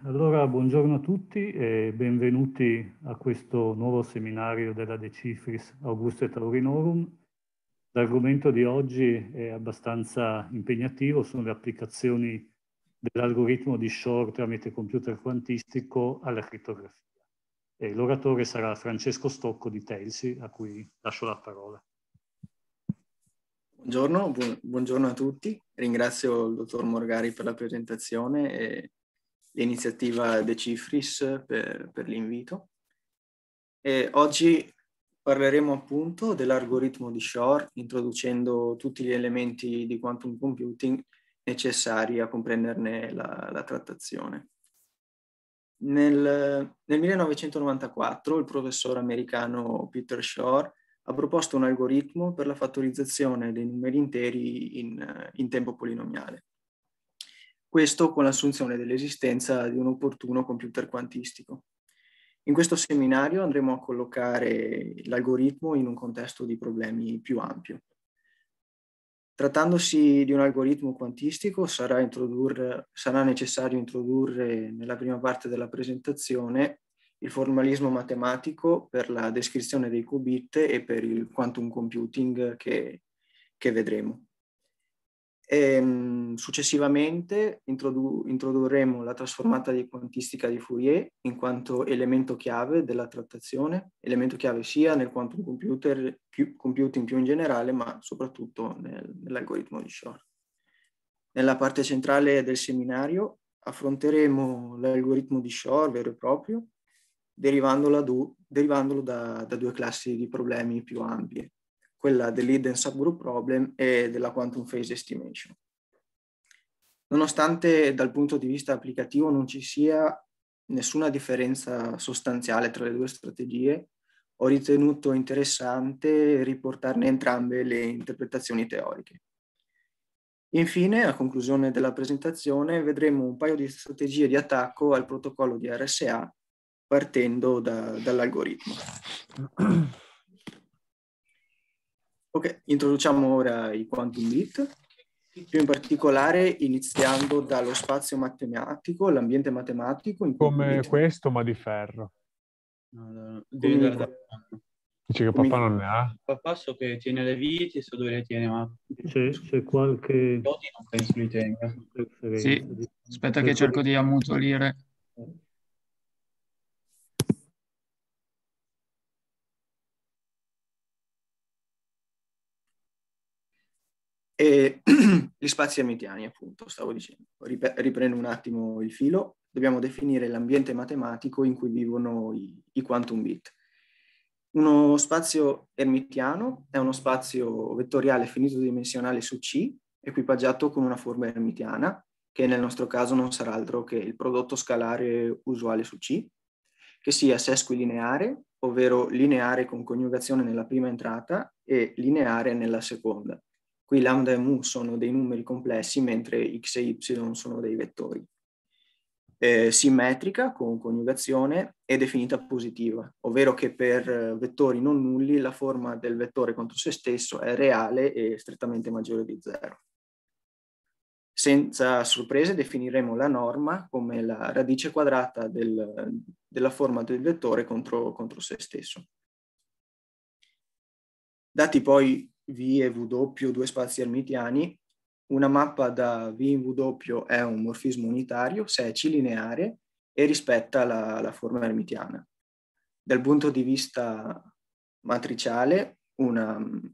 Allora buongiorno a tutti e benvenuti a questo nuovo seminario della De Cifris Auguste Taurinorum. L'argomento di oggi è abbastanza impegnativo, sono le applicazioni dell'algoritmo di Shor tramite computer quantistico alla crittografia. E l'oratore sarà Francesco Stocco di Telsi, a cui lascio la parola. Buongiorno, buongiorno a tutti. Ringrazio il dottor Morgari per la presentazione e l'iniziativa De Cifris per l'invito. E oggi parleremo appunto dell'algoritmo di Shor, introducendo tutti gli elementi di quantum computing necessari a comprenderne la trattazione. Nel 1994 il professore americano Peter Shor ha proposto un algoritmo per la fattorizzazione dei numeri interi in tempo polinomiale. Questo con l'assunzione dell'esistenza di un opportuno computer quantistico. In questo seminario andremo a collocare l'algoritmo in un contesto di problemi più ampio. Trattandosi di un algoritmo quantistico, sarà necessario introdurre nella prima parte della presentazione il formalismo matematico per la descrizione dei qubit e per il quantum computing che vedremo. Successivamente introdurremo la trasformata di quantistica di Fourier in quanto elemento chiave della trattazione, elemento chiave sia nel quantum computing più in generale, ma soprattutto nell'algoritmo di Shor. Nella parte centrale del seminario affronteremo l'algoritmo di Shor vero e proprio, derivandolo da due classi di problemi più ampie, quella dell'hidden subgroup problem e della quantum phase estimation. Nonostante dal punto di vista applicativo non ci sia nessuna differenza sostanziale tra le due strategie, ho ritenuto interessante riportarne entrambe le interpretazioni teoriche. Infine, a conclusione della presentazione, vedremo un paio di strategie di attacco al protocollo di RSA partendo dall'algoritmo. Ok, introduciamo ora i quantum bit, più in particolare iniziando dallo spazio matematico, l'ambiente matematico in cui Come questo, ma di ferro. No, Dice che papà non ne ha? Papà so che tiene le viti e so dove le tiene, ma C'è qualche Doti non penso li tenga. preferenza? Sì, aspetta che cerco di ammutolire. E gli spazi ermitiani, appunto, stavo dicendo. Riprendo un attimo il filo. Dobbiamo definire l'ambiente matematico in cui vivono i quantum bit. Uno spazio ermitiano è uno spazio vettoriale finito-dimensionale su C, equipaggiato con una forma ermitiana, che nel nostro caso non sarà altro che il prodotto scalare usuale su C, che sia sesquilineare, ovvero lineare con coniugazione nella prima entrata e lineare nella seconda. Qui lambda e mu sono dei numeri complessi, mentre x e y sono dei vettori. Simmetrica con coniugazione è definita positiva, ovvero che per vettori non nulli la forma del vettore contro se stesso è reale e strettamente maggiore di 0. Senza sorprese definiremo la norma come la radice quadrata della forma del vettore contro se stesso. Dati poi V e W, due spazi ermitiani, una mappa da V in W è un morfismo unitario se è C-lineare e rispetta la forma ermitiana. Dal punto di vista matriciale, un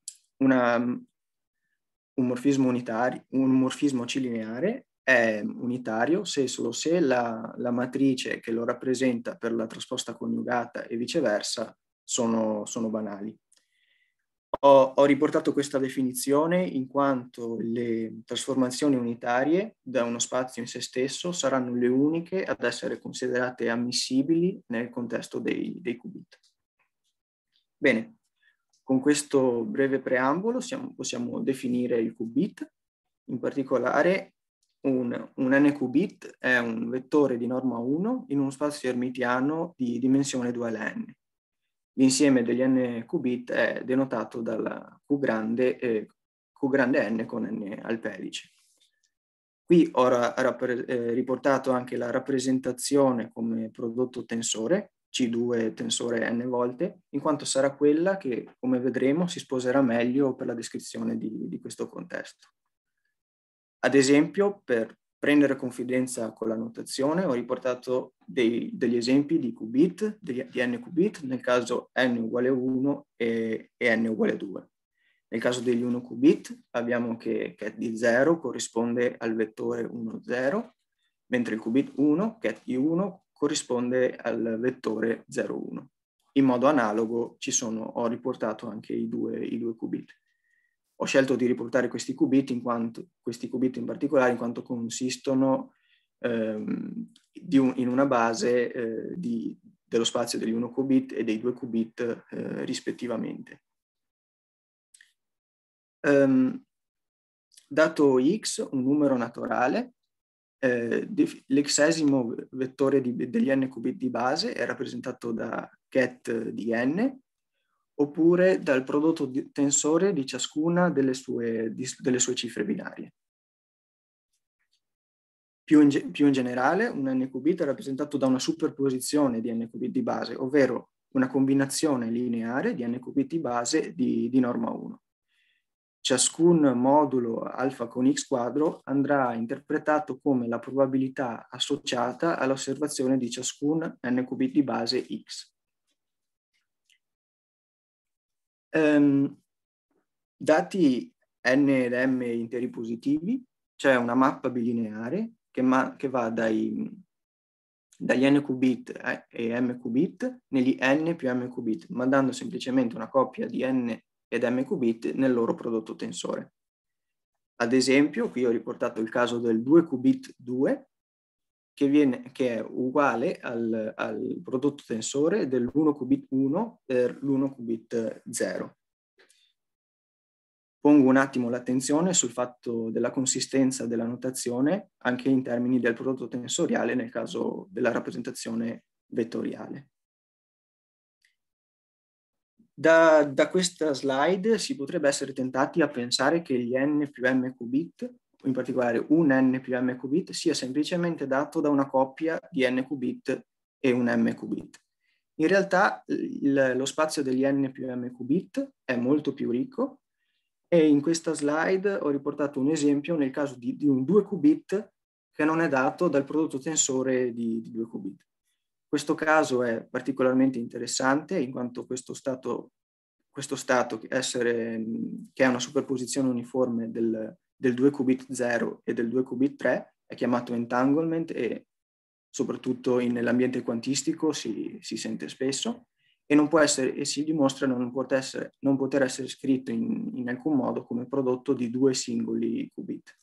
morfismo C-lineare è unitario se e solo se la matrice che lo rappresenta per la trasposta coniugata e viceversa sono banali. Ho riportato questa definizione in quanto le trasformazioni unitarie da uno spazio in se stesso saranno le uniche ad essere considerate ammissibili nel contesto dei qubit. Bene, con questo breve preambolo possiamo definire il qubit. In particolare un n-qubit è un vettore di norma 1 in uno spazio ermitiano di dimensione 2n. L'insieme degli n qubit è denotato dalla Q grande n con n al pedice. Qui ho riportato anche la rappresentazione come prodotto tensore, C2 tensore n volte, in quanto sarà quella che, come vedremo, si sposerà meglio per la descrizione di questo contesto. Ad esempio, per prendere confidenza con la notazione, ho riportato degli esempi di qubit, di n qubit, nel caso n uguale 1 e n uguale 2. Nel caso degli 1 qubit abbiamo che ket di 0 corrisponde al vettore 1, 0, mentre il qubit 1, ket di 1, corrisponde al vettore 0, 1. In modo analogo ho riportato anche i due qubit. Ho scelto di riportare questi qubit in particolare in quanto consistono in una base dello spazio degli 1 qubit e dei 2 qubit rispettivamente. Dato x, un numero naturale, l'exesimo vettore degli n qubit di base è rappresentato da ket di n, oppure dal prodotto tensore di ciascuna delle sue cifre binarie. Più in generale, un n qubit è rappresentato da una superposizione di n qubit di base, ovvero una combinazione lineare di n qubit di base di norma 1. Ciascun modulo alfa con x quadro andrà interpretato come la probabilità associata all'osservazione di ciascun n qubit di base x. Dati n ed m interi positivi, c'è una mappa bilineare che va dagli n qubit e m qubit negli n più m qubit, mandando semplicemente una coppia di n ed m qubit nel loro prodotto tensore. Ad esempio, qui ho riportato il caso del 2 qubit 2, che è uguale al prodotto tensore dell'1 qubit 1 per l'1 qubit 0. Pongo un attimo l'attenzione sul fatto della consistenza della notazione anche in termini del prodotto tensoriale nel caso della rappresentazione vettoriale. Da questa slide si potrebbe essere tentati a pensare che gli n più m qubit, in particolare un n più m qubit, sia semplicemente dato da una coppia di n qubit e un m qubit. In realtà lo spazio degli n più m qubit è molto più ricco e in questa slide ho riportato un esempio nel caso di un 2 qubit che non è dato dal prodotto tensore di 2 qubit. Questo caso è particolarmente interessante in quanto questo stato che è una superposizione uniforme del 2 qubit 0 e del 2 qubit 3 è chiamato entanglement e soprattutto nell'ambiente quantistico si sente spesso e si dimostra non poter essere scritto in alcun modo come prodotto di due singoli qubit.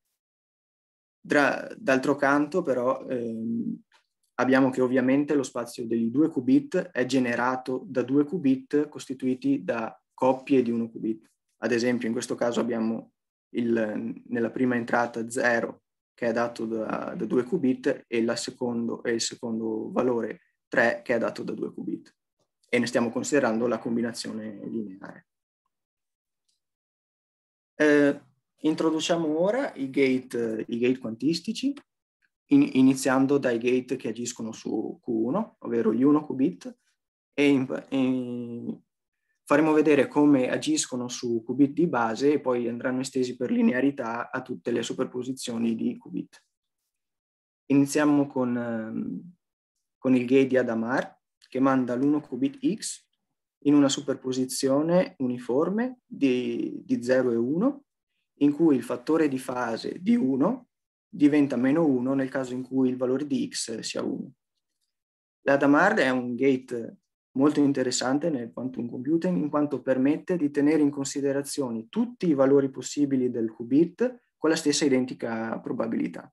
D'altro canto però abbiamo che ovviamente lo spazio degli 2 qubit è generato da 2 qubit costituiti da coppie di 1 qubit. Ad esempio in questo caso abbiamo nella prima entrata 0 che è dato da 2 qubit e il secondo valore 3 che è dato da 2 qubit. E ne stiamo considerando la combinazione lineare. Introduciamo ora i gate quantistici, iniziando dai gate che agiscono su Q1, ovvero gli 1 qubit, e faremo vedere come agiscono su qubit di base e poi andranno estesi per linearità a tutte le superposizioni di qubit. Iniziamo con il gate di Hadamard, che manda l'1 qubit x in una superposizione uniforme di 0 e 1, in cui il fattore di fase di 1 diventa meno 1 nel caso in cui il valore di x sia 1. L'Hadamard è un gate molto interessante nel quantum computing in quanto permette di tenere in considerazione tutti i valori possibili del qubit con la stessa identica probabilità.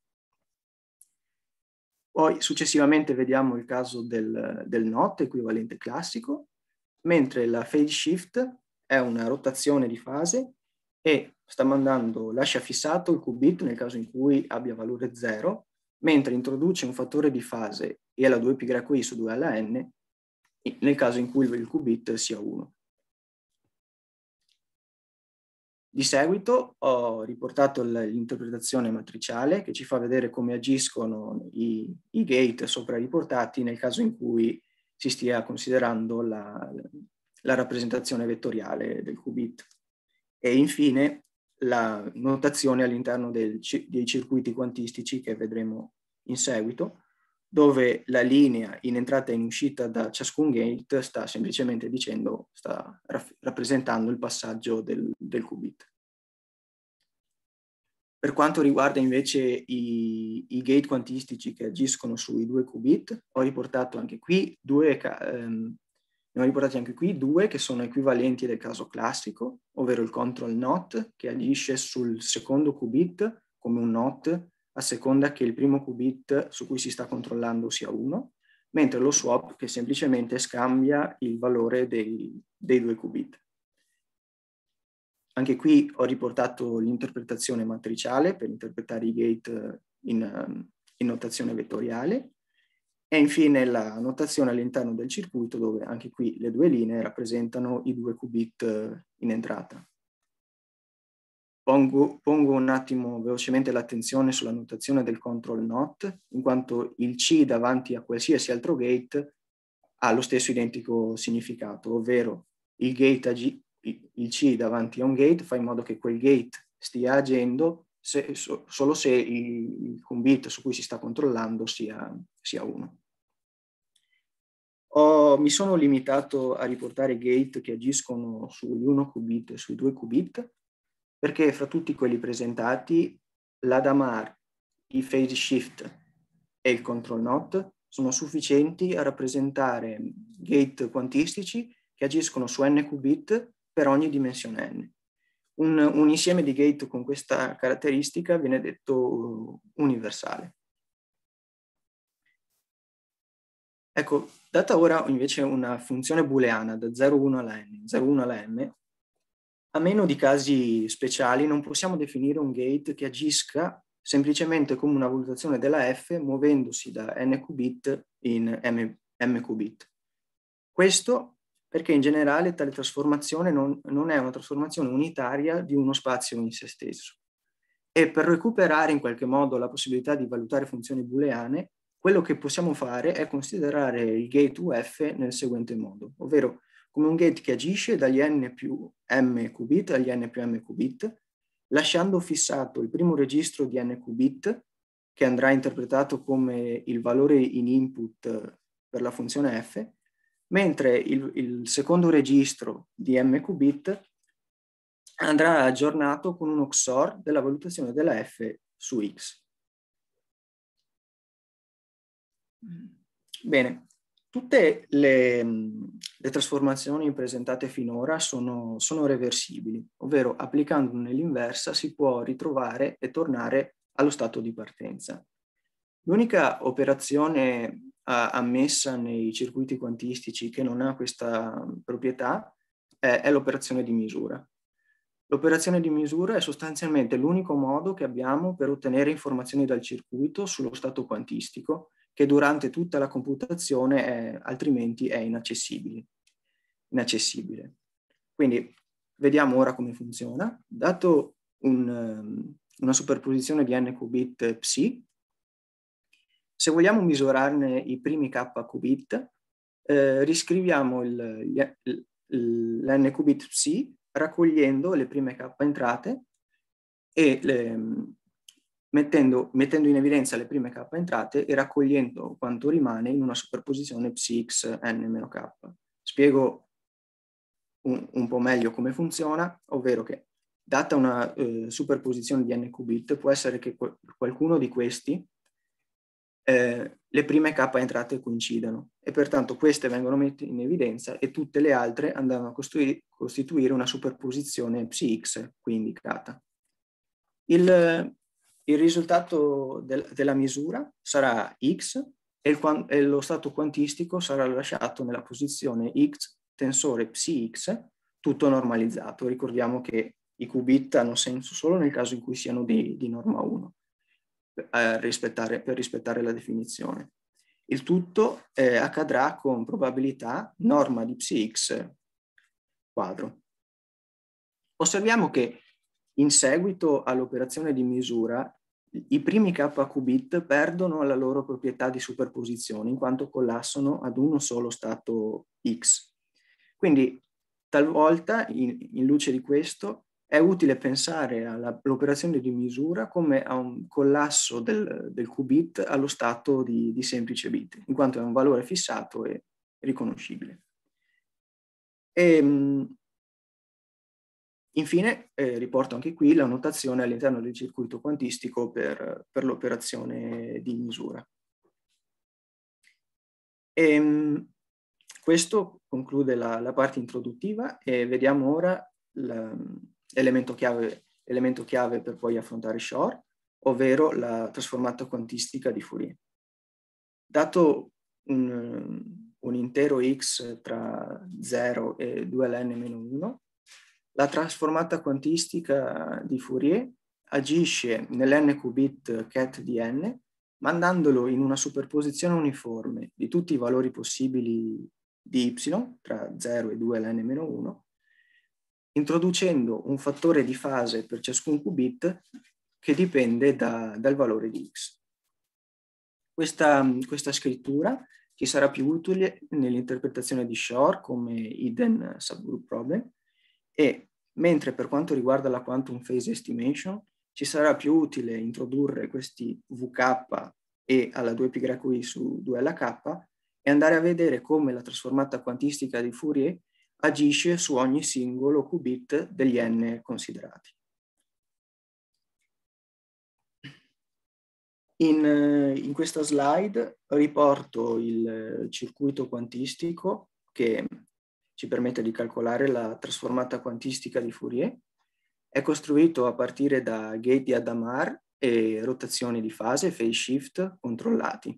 Poi successivamente vediamo il caso del NOT, equivalente classico, mentre la phase shift è una rotazione di fase e lascia fissato il qubit nel caso in cui abbia valore 0, mentre introduce un fattore di fase e la 2πi su 2 alla n nel caso in cui il qubit sia 1. Di seguito ho riportato l'interpretazione matriciale che ci fa vedere come agiscono i gate sopra riportati nel caso in cui si stia considerando la rappresentazione vettoriale del qubit. E infine la notazione all'interno dei circuiti quantistici che vedremo in seguito, dove la linea in entrata e in uscita da ciascun gate sta semplicemente dicendo, sta rappresentando il passaggio del qubit. Per quanto riguarda invece i gate quantistici che agiscono sui 2 qubit, ho riportato anche qui due che sono equivalenti del caso classico, ovvero il control NOT che agisce sul secondo qubit come un NOT a seconda che il primo qubit su cui si sta controllando sia 1, mentre lo swap che semplicemente scambia il valore dei 2 qubit. Anche qui ho riportato l'interpretazione matriciale per interpretare i gate in notazione vettoriale e infine la notazione all'interno del circuito dove anche qui le 2 linee rappresentano i 2 qubit in entrata. Pongo un attimo velocemente l'attenzione sulla notazione del control NOT, in quanto il C davanti a qualsiasi altro gate ha lo stesso identico significato, ovvero il C davanti a un gate fa in modo che quel gate stia agendo solo se il qubit su cui si sta controllando sia 1. Mi sono limitato a riportare gate che agiscono sugli 1 qubit e sui 2 qubit, perché fra tutti quelli presentati, l'Adamar, il phase shift e il control NOT sono sufficienti a rappresentare gate quantistici che agiscono su n qubit per ogni dimensione n. Un insieme di gate con questa caratteristica viene detto universale. Ecco, data ora invece una funzione booleana da 0,1 alla n, 0,1 alla m, a meno di casi speciali non possiamo definire un gate che agisca semplicemente come una valutazione della f muovendosi da n qubit in m qubit. Questo perché in generale tale trasformazione non è una trasformazione unitaria di uno spazio in se stesso. E per recuperare in qualche modo la possibilità di valutare funzioni booleane, quello che possiamo fare è considerare il gate UF nel seguente modo, ovvero come un gate che agisce dagli n più m qubit agli n più m qubit, lasciando fissato il primo registro di n qubit, che andrà interpretato come il valore in input per la funzione f, mentre il secondo registro di m qubit andrà aggiornato con uno XOR della valutazione della f su x. Bene, tutte le trasformazioni presentate finora sono reversibili, ovvero applicando nell'inversa si può ritrovare e tornare allo stato di partenza. L'unica operazione ammessa nei circuiti quantistici che non ha questa proprietà è l'operazione di misura. L'operazione di misura è sostanzialmente l'unico modo che abbiamo per ottenere informazioni dal circuito sullo stato quantistico che durante tutta la computazione altrimenti è inaccessibile. Quindi vediamo ora come funziona. Dato una superposizione di n qubit psi, se vogliamo misurarne i primi k qubit, riscriviamo l'n qubit psi raccogliendo le prime k entrate e mettendo in evidenza le prime k entrate e raccogliendo quanto rimane in una superposizione psx n-k. Spiego un po' meglio come funziona, ovvero che data una superposizione di n qubit può essere che qualcuno di questi le prime k entrate coincidano e pertanto queste vengono messe in evidenza e tutte le altre andranno a costituire una superposizione psx qui indicata. Il risultato della misura sarà x e lo stato quantistico sarà lasciato nella posizione x tensore psx tutto normalizzato. Ricordiamo che i qubit hanno senso solo nel caso in cui siano di norma 1. Per rispettare la definizione. Il tutto accadrà con probabilità norma di psx quadro. Osserviamo che in seguito all'operazione di misura, i primi k qubit perdono la loro proprietà di superposizione in quanto collassano ad uno solo stato X. Quindi talvolta, in luce di questo, è utile pensare all'operazione di misura come a un collasso del qubit allo stato di semplice bit, in quanto è un valore fissato e riconoscibile. Infine, riporto anche qui la notazione all'interno del circuito quantistico per l'operazione di misura. Questo conclude la parte introduttiva e vediamo ora l'elemento chiave per poi affrontare Shor, ovvero la trasformata quantistica di Fourier. Dato un intero x tra 0 e 2ln-1, la trasformata quantistica di Fourier agisce nell'n qubit ket di n, mandandolo in una superposizione uniforme di tutti i valori possibili di y tra 0 e 2ln-1, introducendo un fattore di fase per ciascun qubit che dipende dal valore di x. Questa scrittura ci sarà più utile nell'interpretazione di Shor come hidden subgroup problem, e mentre per quanto riguarda la quantum phase estimation ci sarà più utile introdurre questi VK e alla 2πi su 2lk e andare a vedere come la trasformata quantistica di Fourier agisce su ogni singolo qubit degli n considerati. In questa slide riporto il circuito quantistico che ci permette di calcolare la trasformata quantistica di Fourier. È costruito a partire da gate di Hadamard e rotazioni di fase, phase shift, controllati.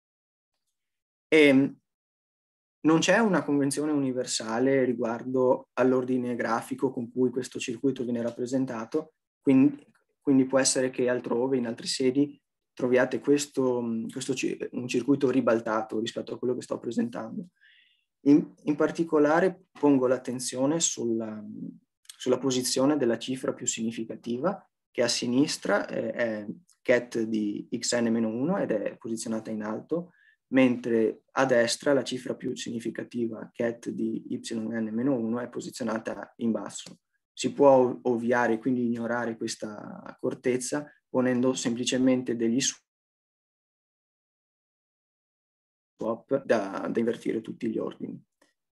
E non c'è una convenzione universale riguardo all'ordine grafico con cui questo circuito viene rappresentato, quindi può essere che altrove, in altre sedi, troviate un circuito ribaltato rispetto a quello che sto presentando. In particolare pongo l'attenzione sulla posizione della cifra più significativa, che a sinistra è ket di xn-1 ed è posizionata in alto, mentre a destra la cifra più significativa, ket di yn-1, è posizionata in basso. Si può ovviare, quindi ignorare questa accortezza, ponendo semplicemente degli swap da invertire tutti gli ordini.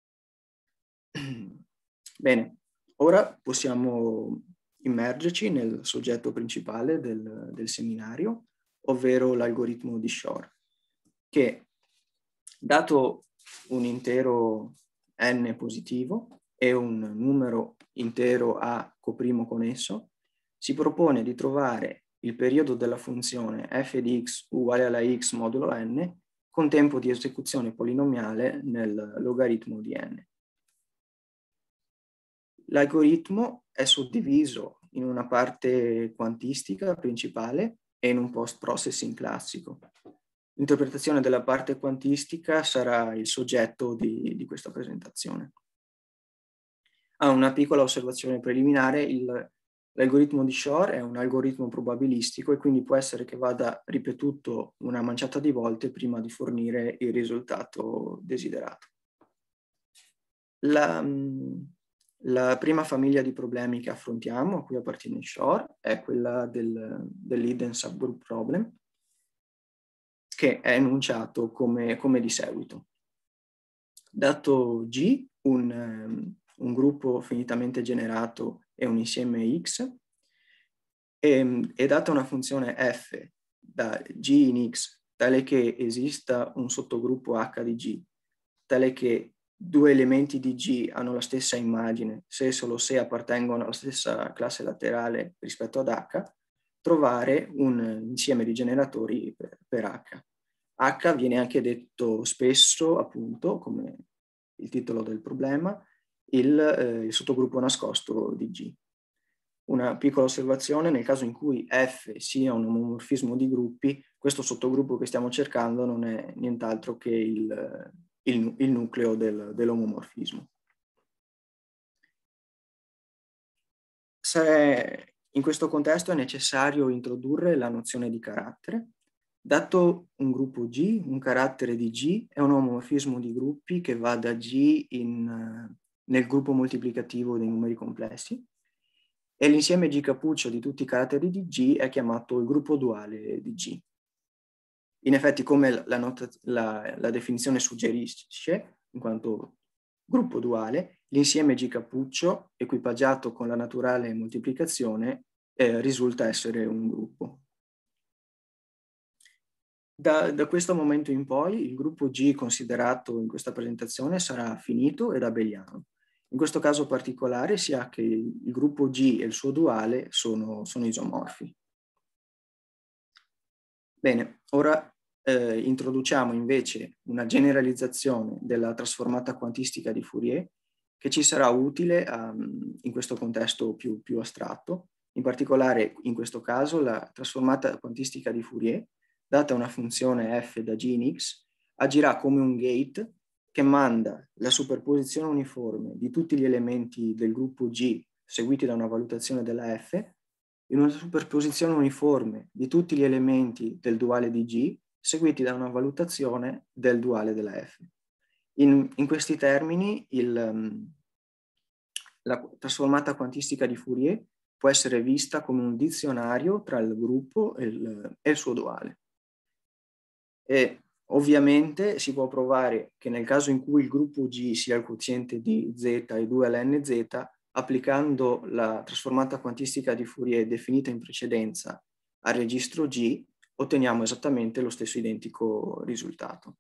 Bene, ora possiamo immergerci nel soggetto principale del seminario, ovvero l'algoritmo di Shor, che dato un intero n positivo e un numero intero a coprimo con esso, si propone di trovare il periodo della funzione f di x uguale alla x modulo n con tempo di esecuzione polinomiale nel logaritmo di n. L'algoritmo è suddiviso in una parte quantistica principale e in un post-processing classico. L'interpretazione della parte quantistica sarà il soggetto di questa presentazione. Una piccola osservazione preliminare: l'algoritmo di Shor è un algoritmo probabilistico e quindi può essere che vada ripetuto una manciata di volte prima di fornire il risultato desiderato. La prima famiglia di problemi che affrontiamo, a cui appartiene Shor, è quella dell'hidden subgroup problem, che è enunciato come di seguito. Dato G, un gruppo finitamente generato è un insieme X, e data una funzione f da G in X tale che esista un sottogruppo H di G, tale che due elementi di G hanno la stessa immagine se e solo se appartengono alla stessa classe laterale rispetto ad H, trovare un insieme di generatori per H. H viene anche detto spesso, appunto, come il titolo del problema, il sottogruppo nascosto di G. Una piccola osservazione: nel caso in cui F sia un omomorfismo di gruppi, questo sottogruppo che stiamo cercando non è nient'altro che il nucleo dell'omomorfismo. In questo contesto è necessario introdurre la nozione di carattere. Dato un gruppo G, un carattere di G è un omomorfismo di gruppi che va da G nel gruppo moltiplicativo dei numeri complessi, e l'insieme G cappuccio di tutti i caratteri di G è chiamato il gruppo duale di G. In effetti, come la definizione suggerisce, in quanto gruppo duale, l'insieme G cappuccio, equipaggiato con la naturale moltiplicazione, risulta essere un gruppo. Da questo momento in poi il gruppo G considerato in questa presentazione sarà finito ed abeliano. In questo caso particolare si ha che il gruppo G e il suo duale sono isomorfi. Bene, ora introduciamo invece una generalizzazione della trasformata quantistica di Fourier che ci sarà utile in questo contesto più astratto. In particolare, in questo caso, la trasformata quantistica di Fourier, data una funzione f da g in x, agirà come un gate che manda la superposizione uniforme di tutti gli elementi del gruppo G seguiti da una valutazione della f in una superposizione uniforme di tutti gli elementi del duale di G seguiti da una valutazione del duale della f. In questi termini, la trasformata quantistica di Fourier può essere vista come un dizionario tra il gruppo e il suo duale. E ovviamente si può provare che nel caso in cui il gruppo G sia il quoziente di z e 2 alla nz, applicando la trasformata quantistica di Fourier definita in precedenza al registro G, otteniamo esattamente lo stesso identico risultato.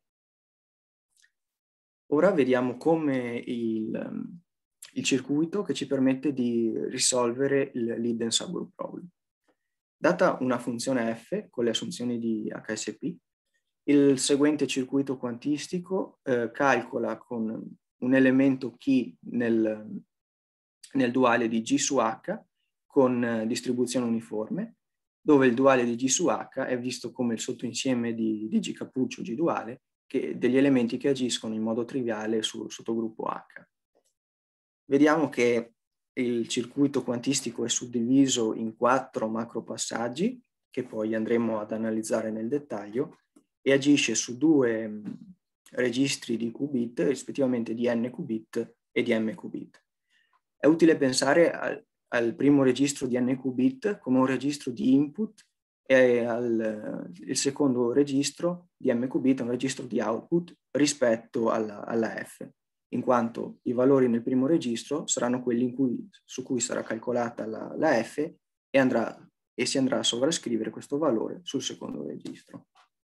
Ora vediamo come il circuito che ci permette di risolvere l'hidden subgroup problem. Data una funzione f con le assunzioni di HSP, il seguente circuito quantistico calcola con un elemento chi nel duale di G su H con distribuzione uniforme, dove il duale di G su H è visto come il sottoinsieme di G cappuccio G duale degli elementi che agiscono in modo triviale sul sottogruppo H. Vediamo che il circuito quantistico è suddiviso in 4 macro passaggi, che poi andremo ad analizzare nel dettaglio, e agisce su 2 registri di qubit, rispettivamente di n qubit e di m qubit. È utile pensare al primo registro di n qubit come un registro di input e il secondo registro di m qubit è un registro di output rispetto alla f, in quanto i valori nel primo registro saranno quelli su cui sarà calcolata la f e si andrà a sovrascrivere questo valore sul secondo registro.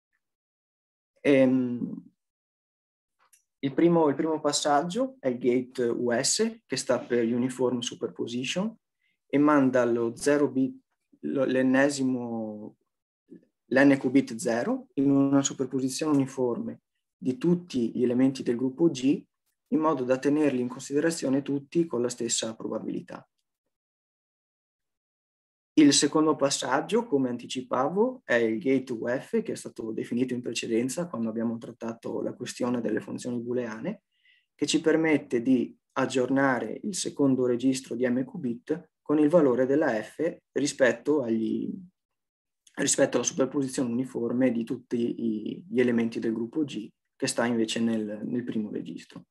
Il primo passaggio è il gate US, che sta per Uniform Superposition, e manda lo 0 bit, l'n qubit 0 in una superposizione uniforme di tutti gli elementi del gruppo G, in modo da tenerli in considerazione tutti con la stessa probabilità. Il secondo passaggio, come anticipavo, è il gate UF, che è stato definito in precedenza quando abbiamo trattato la questione delle funzioni booleane, che ci permette di aggiornare il secondo registro di m qubit con il valore della f rispetto alla superposizione uniforme di tutti gli elementi del gruppo G, che sta invece nel primo registro.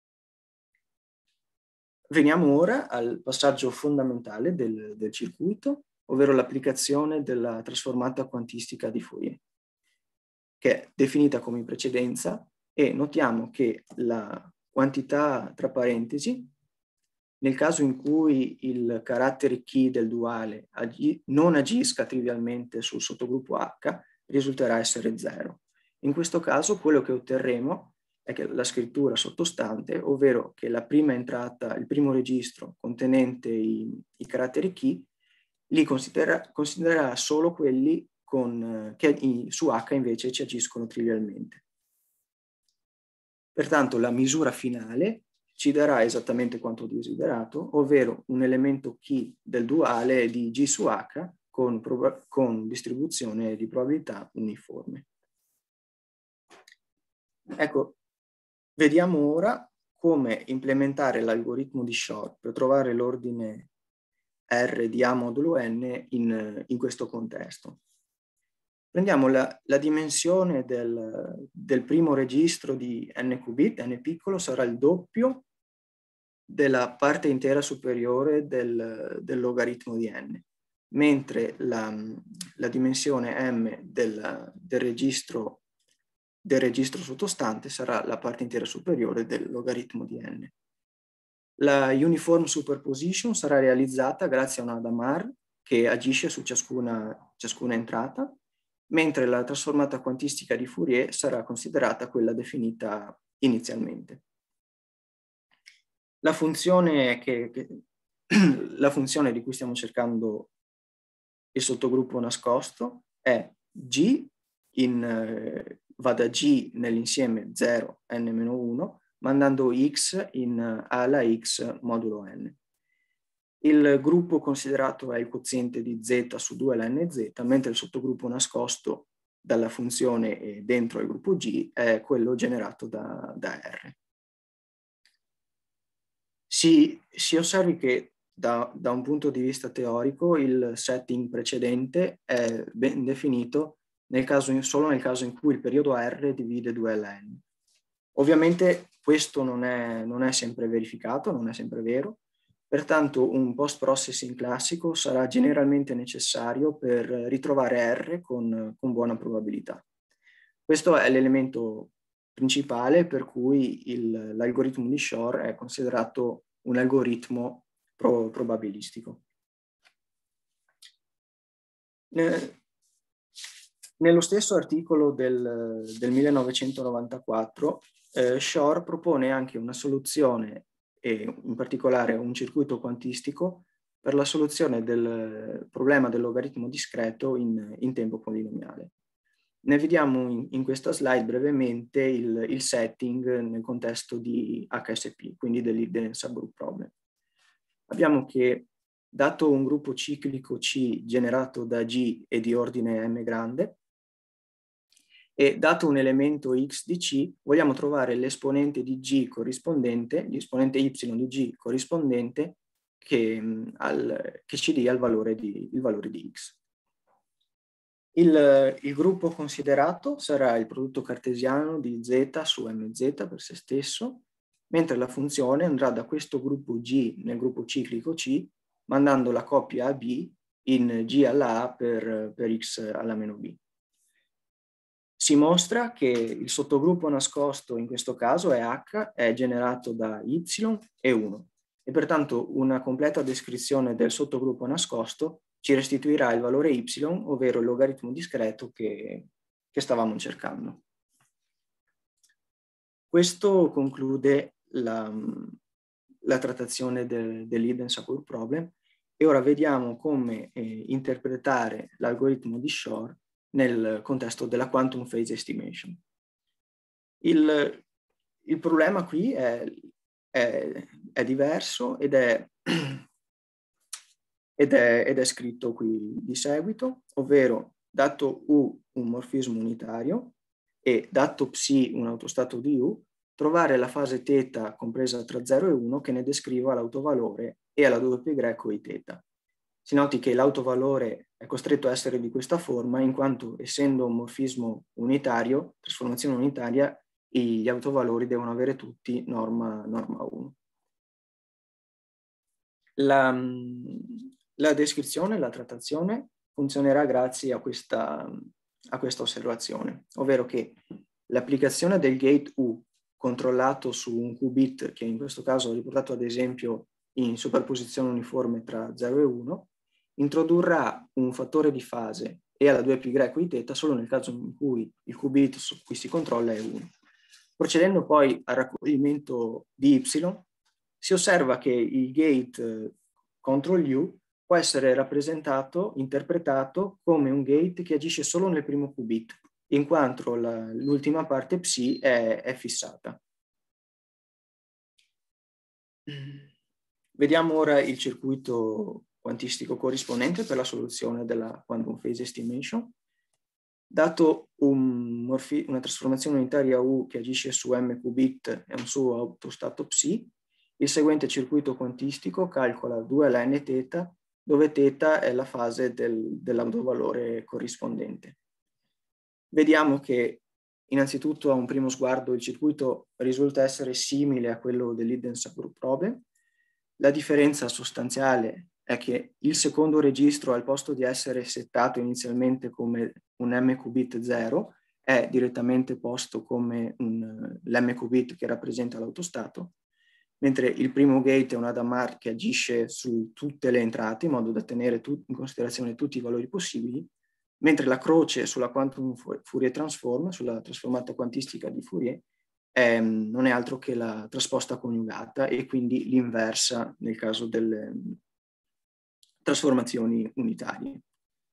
Veniamo ora al passaggio fondamentale del circuito, ovvero l'applicazione della trasformata quantistica di Fourier, che è definita come in precedenza, e notiamo che la quantità tra parentesi, nel caso in cui il carattere chi del duale non agisca trivialmente sul sottogruppo H, risulterà essere 0. In questo caso quello che otterremo è che la scrittura sottostante, ovvero che la prima entrata, il primo registro contenente i caratteri chi, li considererà solo quelli che su H invece ci agiscono trivialmente. Pertanto la misura finale ci darà esattamente quanto desiderato, ovvero un elemento chi del duale di G su H con distribuzione di probabilità uniforme. Ecco, vediamo ora come implementare l'algoritmo di Shor per trovare l'ordine R di A modulo n in questo contesto. Prendiamo la dimensione del primo registro di n qubit, n piccolo sarà il doppio della parte intera superiore del logaritmo di n, mentre la dimensione m del registro sottostante sarà la parte intera superiore del logaritmo di n. La uniform superposition sarà realizzata grazie a una Hadamard che agisce su ciascuna entrata, mentre la trasformata quantistica di Fourier sarà considerata quella definita inizialmente. La funzione di cui stiamo cercando il sottogruppo nascosto è G va da G nell'insieme 0 n-1, mandando X in A alla X modulo n. Il gruppo considerato è il quoziente di Z su 2 alla NZ, mentre il sottogruppo nascosto dalla funzione dentro il gruppo G è quello generato da R. Si osservi che da un punto di vista teorico il setting precedente è ben definito solo nel caso in cui il periodo R divide 2 alla n. Ovviamente questo non è sempre verificato, non è sempre vero, pertanto un post-processing classico sarà generalmente necessario per ritrovare R con buona probabilità. Questo è l'elemento principale per cui l'algoritmo di Shor è considerato un algoritmo probabilistico. Nello stesso articolo del 1994, Shor propone anche una soluzione, e in particolare un circuito quantistico, per la soluzione del problema del logaritmo discreto in tempo polinomiale. Ne vediamo in questa slide brevemente il setting nel contesto di HSP, quindi dell'Hidden Subgroup Problem. Abbiamo che, dato un gruppo ciclico C generato da G e di ordine m grande, e dato un elemento x di C, vogliamo trovare l'esponente di G corrispondente, l'esponente y di G corrispondente che ci dia il valore di x. Il gruppo considerato sarà il prodotto cartesiano di z su mz per se stesso, mentre la funzione andrà da questo gruppo G nel gruppo ciclico C, mandando la coppia AB in G alla A per x alla meno B. Si mostra che il sottogruppo nascosto in questo caso è H, è generato da Y e 1, e pertanto una completa descrizione del sottogruppo nascosto ci restituirà il valore Y, ovvero il logaritmo discreto che stavamo cercando. Questo conclude la trattazione dell'Hidden Subgroup Problem, e ora vediamo come interpretare l'algoritmo di Shor nel contesto della quantum phase estimation. Il problema qui è diverso ed è scritto qui di seguito, ovvero dato U un morfismo unitario e dato Psi un autostato di U, trovare la fase θ compresa tra 0 e 1 che ne descriva l'autovalore e alla WY i θ. Si noti che l'autovalore è costretto a essere di questa forma in quanto, essendo un morfismo unitario, trasformazione unitaria, gli autovalori devono avere tutti norma 1. La descrizione, la trattazione funzionerà grazie a questa osservazione, ovvero che l'applicazione del gate U controllato su un qubit, che in questo caso ho riportato ad esempio in superposizione uniforme tra 0 e 1, introdurrà un fattore di fase e alla 2π di θ solo nel caso in cui il qubit su cui si controlla è 1. Procedendo poi al raccoglimento di Y, si osserva che il gate control U può essere interpretato come un gate che agisce solo nel primo qubit, in quanto l'ultima parte Psi è fissata. Vediamo ora il circuito quantistico corrispondente per la soluzione della quantum phase estimation. Dato una trasformazione unitaria U che agisce su m qubit e un suo autostato Psi, il seguente circuito quantistico calcola 2 alla n θ dove θ è la fase dell'autovalore corrispondente. Vediamo che innanzitutto a un primo sguardo il circuito risulta essere simile a quello dell'hidden subgroup probe. La differenza sostanziale è che il secondo registro, al posto di essere settato inizialmente come un m-qubit 0, è direttamente posto come l'm-qubit che rappresenta l'autostato, mentre il primo gate è un Hadamard che agisce su tutte le entrate in modo da tenere in considerazione tutti i valori possibili, mentre la croce sulla quantum Fourier transform, sulla trasformata quantistica di Fourier, non è altro che la trasposta coniugata e quindi l'inversa nel caso delle trasformazioni unitarie.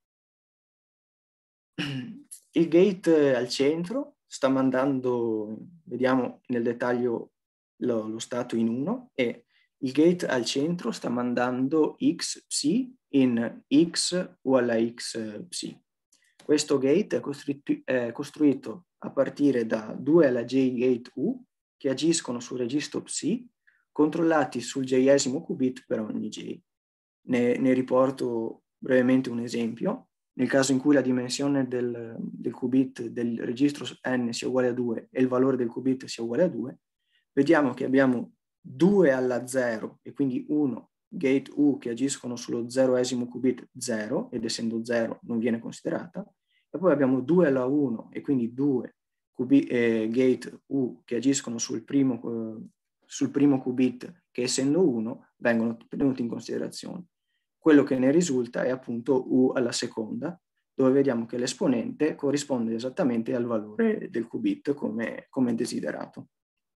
Il gate al centro sta mandando, vediamo nel dettaglio lo stato in 1, e il gate al centro sta mandando x psi in x uguale a x psi. Questo gate è costruito a partire da 2 alla j gate U che agiscono sul registro psi, controllati sul j-esimo qubit per ogni j. Ne riporto brevemente un esempio. Nel caso in cui la dimensione del qubit del registro n sia uguale a 2 e il valore del qubit sia uguale a 2, vediamo che abbiamo 2 alla 0 e quindi 1 gate U che agiscono sullo 0esimo qubit 0, ed essendo 0 non viene considerata, e poi abbiamo 2 alla 1 e quindi 2 gate U che agiscono sul primo qubit che, essendo 1, vengono tenuti in considerazione. Quello che ne risulta è appunto U alla seconda, dove vediamo che l'esponente corrisponde esattamente al valore del qubit come desiderato.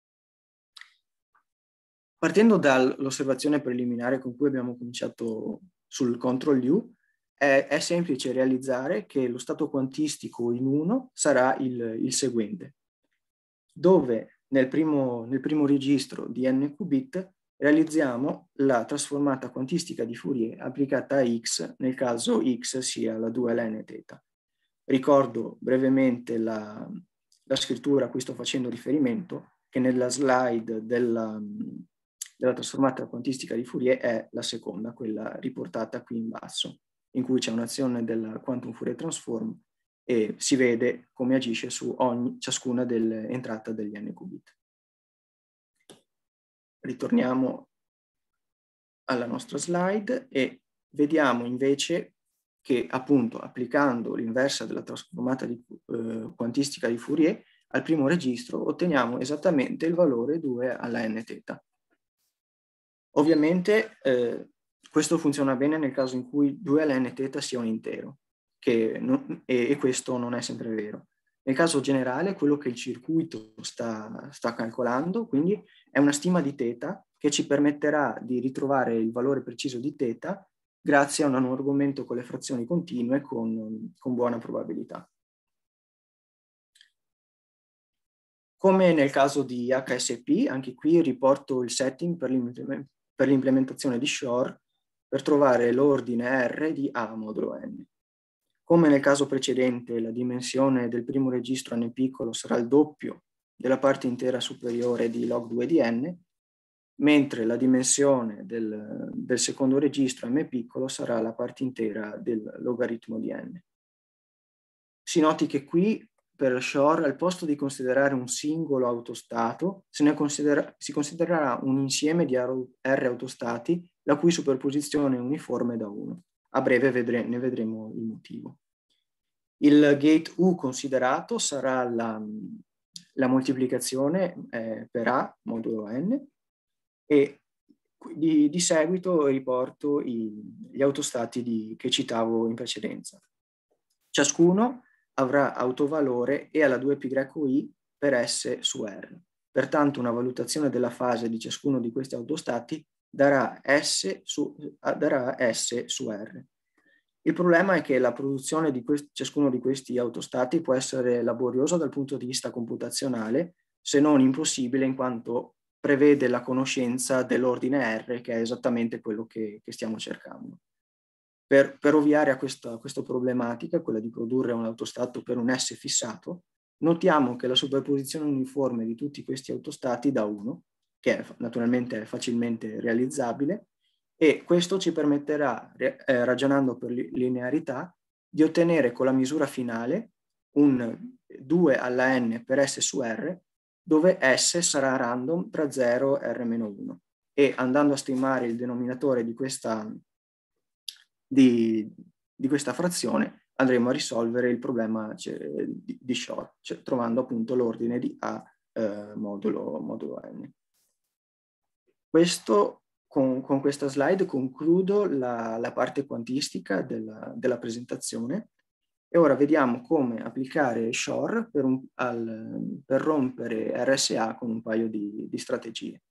Partendo dall'osservazione preliminare con cui abbiamo cominciato sul control U, è semplice realizzare che lo stato quantistico in 1 sarà il seguente, dove nel primo registro di n qubit realizziamo la trasformata quantistica di Fourier applicata a x nel caso x sia la 2 ln θ. Ricordo brevemente la scrittura a cui sto facendo riferimento, che nella slide della trasformata quantistica di Fourier è la seconda, quella riportata qui in basso, in cui c'è un'azione del quantum Fourier transform e si vede come agisce su ciascuna delle entrate degli n qubit. Ritorniamo alla nostra slide e vediamo invece che, appunto, applicando l'inversa della trasformata quantistica di Fourier al primo registro otteniamo esattamente il valore 2 alla nθ. Ovviamente questo funziona bene nel caso in cui 2 alla nθ sia un intero, e questo non è sempre vero. Nel caso generale, quello che il circuito sta calcolando, quindi, è una stima di θ che ci permetterà di ritrovare il valore preciso di θ grazie a un argomento con le frazioni continue con buona probabilità. Come nel caso di HSP, anche qui riporto il setting per l'implementazione di Shor per trovare l'ordine R di A modulo n. Come nel caso precedente, la dimensione del primo registro n piccolo sarà il doppio della parte intera superiore di log2 di n, mentre la dimensione del secondo registro m piccolo sarà la parte intera del logaritmo di n. Si noti che qui per Shor, al posto di considerare un singolo autostato, si considererà un insieme di R autostati la cui superposizione è uniforme da 1. A breve ne vedremo il motivo. Il gate U considerato sarà la moltiplicazione per A modulo n, e di seguito riporto gli autostati che citavo in precedenza. Ciascuno avrà autovalore e alla 2πi per S su R. Pertanto una valutazione della fase di ciascuno di questi autostati darà S su R. Il problema è che la produzione di ciascuno di questi autostati può essere laboriosa dal punto di vista computazionale, se non impossibile, in quanto prevede la conoscenza dell'ordine R, che è esattamente quello che stiamo cercando. Per ovviare a questa problematica, quella di produrre un autostato per un S fissato, notiamo che la superposizione uniforme di tutti questi autostati dà 1, che naturalmente è facilmente realizzabile, E questo ci permetterà, ragionando per linearità, di ottenere con la misura finale un 2 alla n per S su R, dove S sarà random tra 0 e R-1. E andando a stimare il denominatore di questa frazione, andremo a risolvere il problema di Shor, cioè trovando appunto l'ordine di A modulo n. Con questa slide concludo la parte quantistica della presentazione, e ora vediamo come applicare Shor per rompere RSA con un paio di strategie.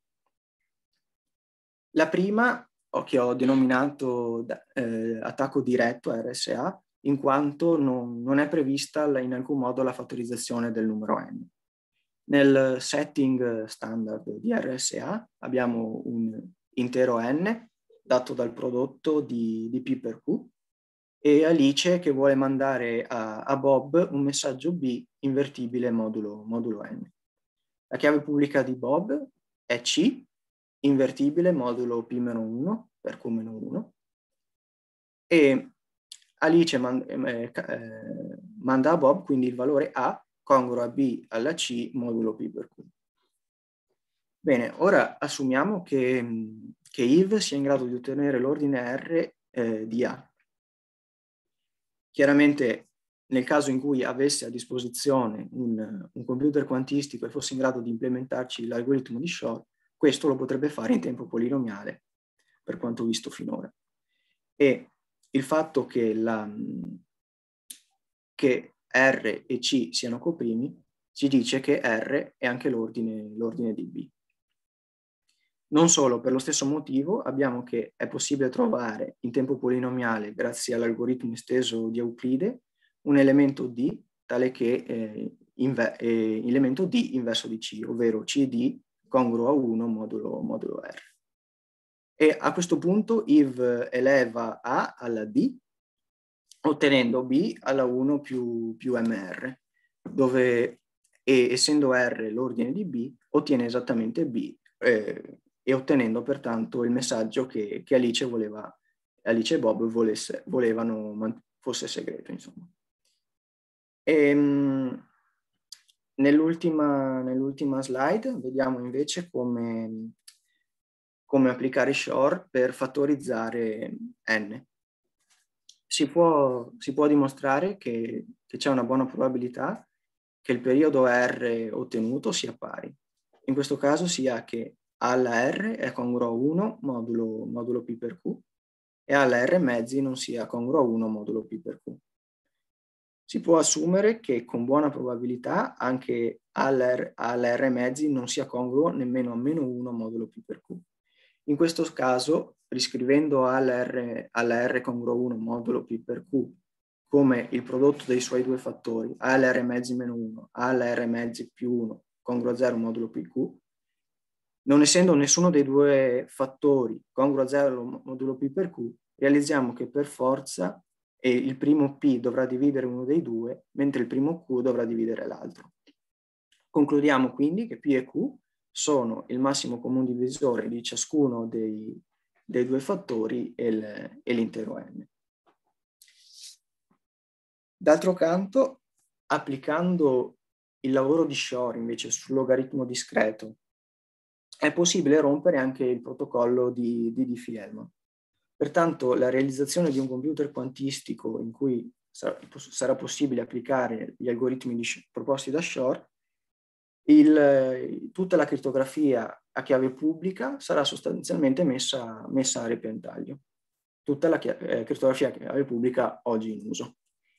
La prima, che ho denominato attacco diretto a RSA, in quanto non è prevista in alcun modo la fattorizzazione del numero n. Nel setting standard di RSA abbiamo un intero n dato dal prodotto di P per Q, e Alice che vuole mandare a Bob un messaggio B invertibile modulo n. La chiave pubblica di Bob è C, invertibile modulo P-1 per Q-1, e Alice manda a Bob quindi il valore A congruo a B alla C modulo P per Q. Bene, ora assumiamo che Yves sia in grado di ottenere l'ordine R di A. Chiaramente nel caso in cui avesse a disposizione un computer quantistico e fosse in grado di implementarci l'algoritmo di Shor, questo lo potrebbe fare in tempo polinomiale, per quanto visto finora. E il fatto che R e C siano coprimi ci dice che R è anche l'ordine di B. Non solo, per lo stesso motivo abbiamo che è possibile trovare in tempo polinomiale, grazie all'algoritmo esteso di Euclide, un elemento D tale che elemento D inverso di C, ovvero CD congruo a 1 modulo R. E a questo punto Yves eleva A alla D, ottenendo B alla 1 più MR, dove, essendo R l'ordine di B, ottiene esattamente B, e ottenendo pertanto il messaggio che Alice e Bob volevano fosse segreto, insomma. Nell'ultima slide vediamo invece come applicare Shor per fattorizzare n. Si può dimostrare che c'è una buona probabilità che il periodo R ottenuto sia pari. In questo caso sia che A alla R è congruo a 1 modulo P per Q, e A alla R mezzi non sia congruo a 1 modulo P per Q. Si può assumere che con buona probabilità anche A alla R mezzi non sia congruo nemmeno a meno 1 modulo P per Q. In questo caso, riscrivendo A alla R congruo a 1 modulo P per Q come il prodotto dei suoi due fattori, A alla R mezzi meno 1, A alla R mezzi più 1, congruo a 0 modulo PQ, non essendo nessuno dei due fattori congruo a 0 modulo P per Q, realizziamo che per forza il primo P dovrà dividere uno dei due, mentre il primo Q dovrà dividere l'altro. Concludiamo quindi che P e Q sono il massimo comune divisore di ciascuno dei due fattori e l'intero n. D'altro canto, applicando il lavoro di Shor invece sul logaritmo discreto, è possibile rompere anche il protocollo di Diffie-Hellman. Pertanto la realizzazione di un computer quantistico in cui sarà possibile applicare gli algoritmi proposti da Shor, tutta la crittografia a chiave pubblica sarà sostanzialmente messa a repentaglio. Tutta la crittografia a chiave pubblica oggi in uso.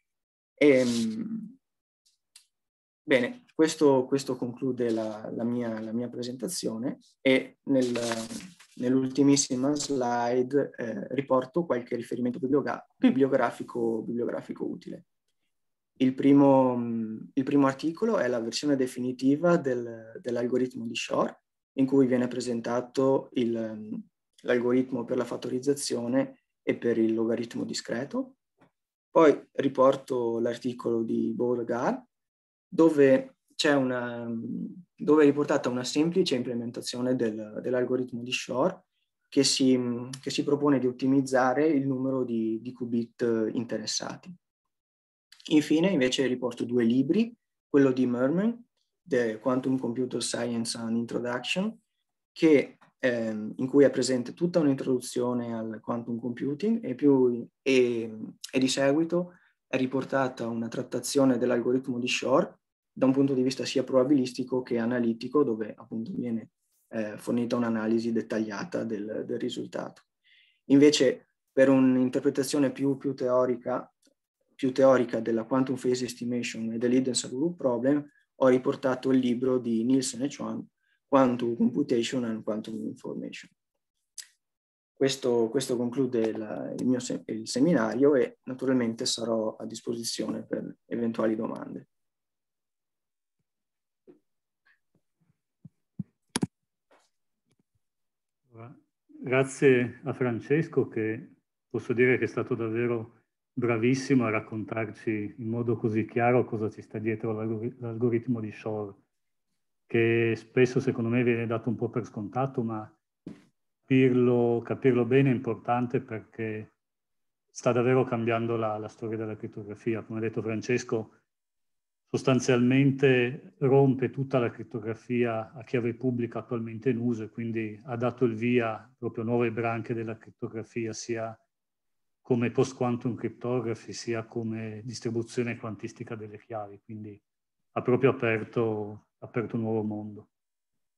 Bene, questo conclude la mia presentazione, e nell'ultimissima slide riporto qualche riferimento bibliografico utile. Il primo articolo è la versione definitiva dell'algoritmo di Shor, in cui viene presentato l'algoritmo per la fattorizzazione e per il logaritmo discreto. Poi riporto l'articolo di Beauregard, dove è riportata una semplice implementazione dell'algoritmo di Shor, che si propone di ottimizzare il numero di qubit interessati. Infine, invece, riporto 2 libri, quello di Merman, The Quantum Computer Science and Introduction, in cui è presente tutta un'introduzione al quantum computing e di seguito è riportata una trattazione dell'algoritmo di Shor da un punto di vista sia probabilistico che analitico, dove appunto viene fornita un'analisi dettagliata del risultato. Invece, per un'interpretazione più teorica della quantum phase estimation e dell'hidden subgroup problem, ho riportato il libro di Nielsen e Chuang, Quantum Computation and Quantum Information. Questo conclude il seminario e naturalmente sarò a disposizione per eventuali domande. Grazie a Francesco, che posso dire che è stato davvero bravissimo a raccontarci in modo così chiaro cosa ci sta dietro l'algoritmo di Shor, che spesso secondo me viene dato un po' per scontato, ma capirlo bene è importante perché sta davvero cambiando la storia della crittografia. Come ha detto Francesco, sostanzialmente rompe tutta la crittografia a chiave pubblica attualmente in uso e quindi ha dato il via proprio a nuove branche della crittografia, sia come post-quantum cryptography, sia come distribuzione quantistica delle chiavi. Quindi ha proprio aperto un nuovo mondo.